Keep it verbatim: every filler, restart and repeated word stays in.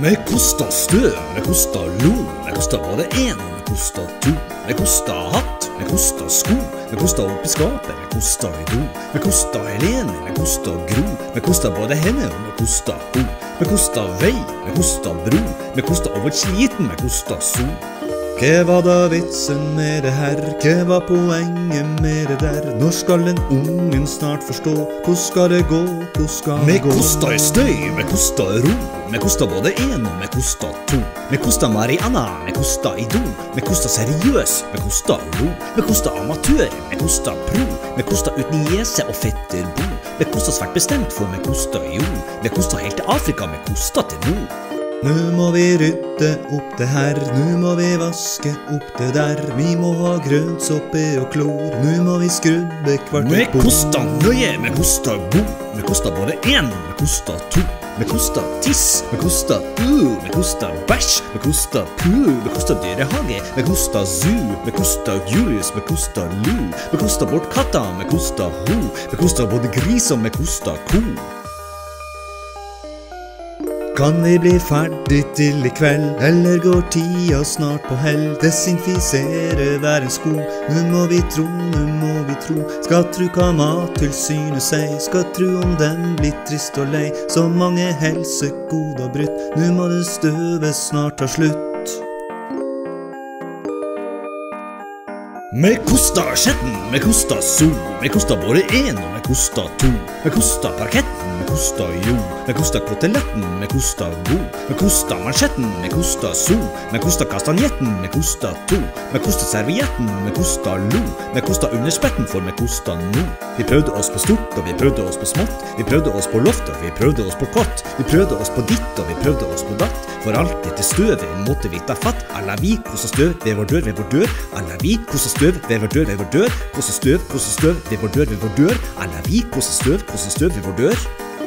Me kosta støv, me kosta lo, me kosta både en, me kosta to. Me kosta hatt, me kosta sko, me kosta opp i skapet, me kosta i do. Me kosta Helene, me kosta Gro, me kosta både henne og me kosta ho. Me kosta vei, me kosta bro, me kosta over sliten, me kosta sol. Hva var da vitsen med det her? Hva var poenget med det der? Når skal en ungen snart forstå? Hvor skal det gå? Hvor skal det gå? Me kosta i støy, me kosta ro. Me kosta både en og me kosta to. Me kosta Mariana, me kosta i do. Me kosta seriøs, me kosta lo. Me kosta amatør, me kosta pro. Me kosta uten jese og fetter bo. Me kosta svært bestemt, for me kosta jo. Me kosta helt til Afrika, me kosta til nord. Nå må vi rydde opp det her, nå må vi vaske opp det der. Vi må ha grønnsoppe og klor, nå må vi skrubbe kvart et bord. Me kosta nøye, me kosta god. Me kosta både en, me kosta to. Me kosta tiss, me kosta u, me kosta bæsj, me kosta pu. Me kosta dyrehage, me kosta zoo. Me kosta Julius, me kosta Lu. Me kosta bort katta, me kosta ho. Me kosta både gris og me kosta ko. Kan vi bli ferdig til i kveld, eller går tida snart på hell? Desinfisere hver en sko, nå må vi tro, nå må vi tro. Skal tru hva Mattilsynet sier, skal tru om den blir trist og lei. Så mange helsegoder brutt, nå må det støvet snart ta slutt. Me kosta skjetten, me kosta sol. Me kosta både en og me kosta to. Me kosta parketten, me kosta jo. Me kosta koteletten, me kosta god. Me kosta mansjetten, me kosta sol. Me kosta kastanjetten, me kosta to. Me kosta servietten, me kosta lo. Me kosta underspetten, for me kosta no. Vi prøvde oss på stort, og vi prøvde oss på smått. Vi prøvde oss på loft, og vi prøvde oss på kott. Vi prøvde oss på ditt, og vi prøvde oss på datt. For alt dette støvet måtte vi ta fatt. Alla vi kosta støv ved vår dør, ved vår dør. Alla vi kosta støv ved vår dør, ved vår dør. Kosta støv, kosta støv ved vår dør, ved vår dør. Alla vi kosta støv, kosta støv ved vår dør.